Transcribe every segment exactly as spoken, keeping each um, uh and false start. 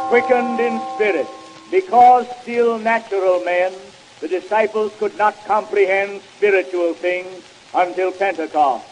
quickened in spirit. Because still natural men, the disciples could not comprehend spiritual things until Pentecost.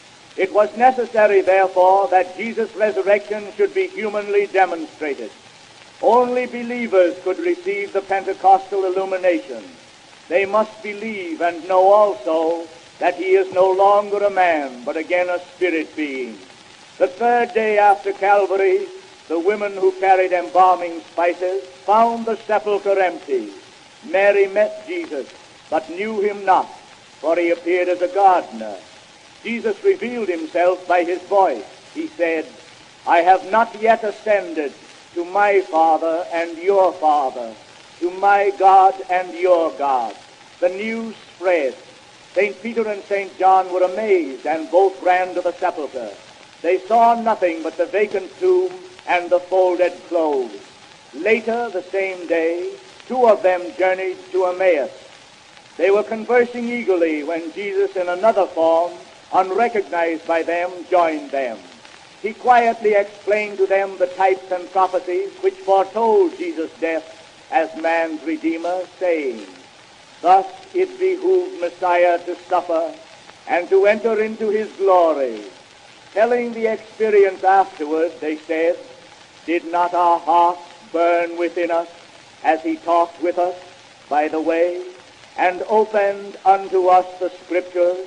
It was necessary, therefore, that Jesus' resurrection should be humanly demonstrated. Only believers could receive the Pentecostal illumination. They must believe and know also that he is no longer a man, but again a spirit being. The third day after Calvary, the women who carried embalming spices found the sepulchre empty. Mary met Jesus, but knew him not, for he appeared as a gardener. Jesus revealed himself by his voice. He said, I have not yet ascended to my Father and your Father, to my God and your God. The news spread. Saint Peter and Saint John were amazed, and both ran to the sepulchre. They saw nothing but the vacant tomb and the folded clothes. Later, the same day, two of them journeyed to Emmaus. They were conversing eagerly when Jesus, in another form, unrecognized by them, joined them. He quietly explained to them the types and prophecies which foretold Jesus' death as man's Redeemer, saying, Thus it behooved Messiah to suffer and to enter into his glory. Telling the experience afterward, they said, Did not our hearts burn within us as he talked with us by the way, and opened unto us the Scriptures?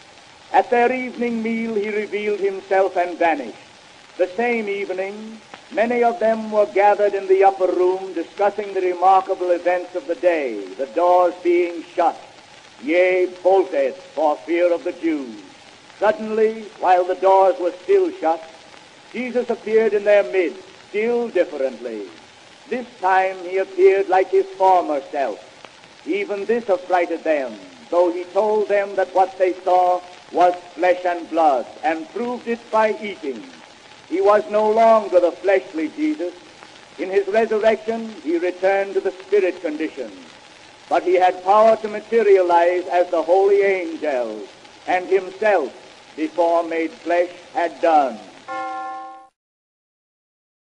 At their evening meal he revealed himself and vanished. The same evening, many of them were gathered in the upper room discussing the remarkable events of the day, the doors being shut, yea, bolted for fear of the Jews. Suddenly, while the doors were still shut, Jesus appeared in their midst, still differently. This time he appeared like his former self. Even this affrighted them, though he told them that what they saw was flesh and blood, and proved it by eating. He was no longer the fleshly Jesus. In his resurrection, he returned to the spirit condition. But he had power to materialize as the holy angels, and himself, before made flesh, had done.